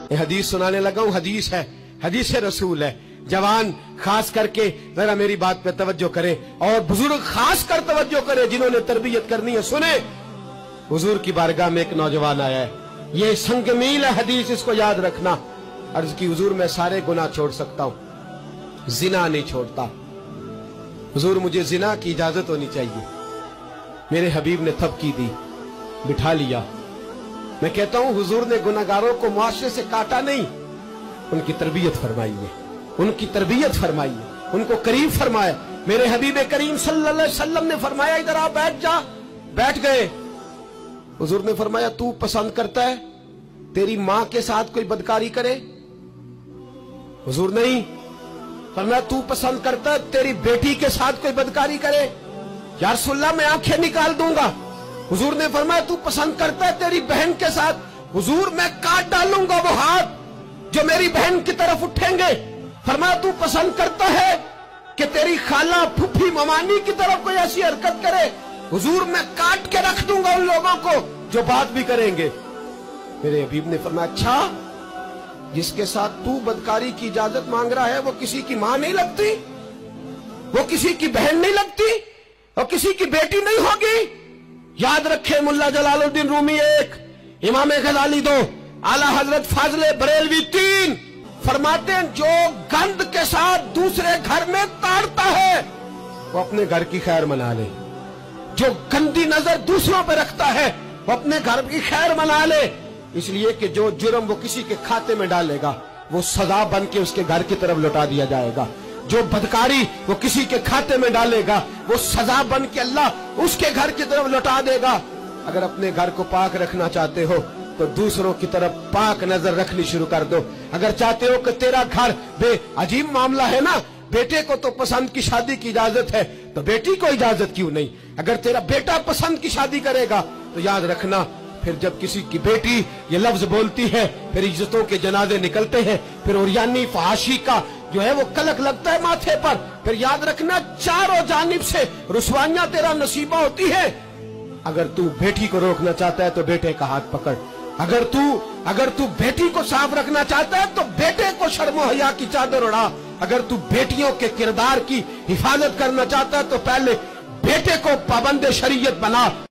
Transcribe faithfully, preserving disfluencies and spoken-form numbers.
ये हदीस सुनाने लगा हूं, हदीस है, हदीस रसूल है। जवान खास करके जरा मेरी बात पे तवज्जो करे और बुजुर्ग खास कर तवज्जो करे जिन्होंने तरबियत करनी है। सुने, हुजूर की बारगाह में एक नौजवान आया है, ये संगमील है हदीस, इसको याद रखना। अर्ज की हुजूर मैं सारे गुनाह छोड़ सकता हूं, जिना नहीं छोड़ता। हुजूर मुझे जिना की इजाजत होनी चाहिए। मेरे हबीब ने थपकी दी, बिठा लिया। मैं कहता हूं हुजूर ने गुनाहगारों को मुआशरे से काटा नहीं, उनकी तरबियत फरमाई है, उनकी तरबियत फरमाई है, उनको करीब फरमाया। मेरे हबीब करीम सल्लल्लाहु अलैहि वसल्लम ने फरमाया इधर आ, बैठ जा। बैठ गए। हुजूर ने फरमाया तू पसंद करता है तेरी मां के साथ कोई बदकारी करे? हुजूर नहीं। फरमाया तू पसंद करता है तेरी बेटी के साथ कोई बदकारी करे? या रसूलल्लाह मैं आंखें निकाल दूंगा। हुजूर ने फरमाया तू पसंद करता है तेरी बहन के साथ? हुजूर मैं काट डालूंगा वो हाथ जो मेरी बहन की तरफ उठेंगे। फरमाया तू पसंद करता है कि तेरी खाला फूफी ममानी की तरफ कोई ऐसी हरकत करे? हुजूर मैं काट के रख दूंगा उन लोगों को जो बात भी करेंगे। मेरे हबीब ने फरमाया अच्छा, जिसके साथ तू बदकारी की इजाजत मांग रहा है वो किसी की मां नहीं लगती, वो किसी की बहन नहीं लगती, वो किसी की बेटी नहीं होगी? याद रखे, मुल्ला जलालुद्दीन रूमी एक, इमाम गजाली दो, आला हजरत फाजले बरेलवी तीन। फरमाते हैं जो गंद के साथ दूसरे घर में ताड़ता है वो अपने घर की खैर मना ले, जो गंदी नजर दूसरों पे रखता है वो अपने घर की खैर मना ले। इसलिए कि जो जुर्म वो किसी के खाते में डालेगा वो सजा बन के उसके घर की तरफ लौटा दिया जाएगा। जो बदकारी वो किसी के खाते में डालेगा वो सजा बन के अल्लाह उसके घर की तरफ लौटा देगा। अगर अपने घर को पाक रखना चाहते हो तो दूसरों की तरफ पाक नजर रखनी शुरू कर दो। अगर चाहते हो कि तेरा घर बे अजीब मामला है ना, बेटे को तो पसंद की शादी की इजाजत है तो बेटी को इजाजत क्यों नहीं? अगर तेरा बेटा पसंद की शादी करेगा तो याद रखना फिर जब किसी की बेटी ये लफ्ज बोलती है फिर इज्जतों के जनाजे निकलते हैं, फिर उरियानी फहाशी का जो है वो कलक लगता है माथे पर। फिर याद रखना चारों जानिब से रुसवाइयां तेरा नसीबा होती है। अगर तू बेटी को रोकना चाहता है तो बेटे का हाथ पकड़। अगर तू अगर तू बेटी को साफ रखना चाहता है तो बेटे को शर्मो हया की चादर उड़ा। अगर तू बेटियों के किरदार की हिफाजत करना चाहता है तो पहले बेटे को पाबंद शरीयत बना।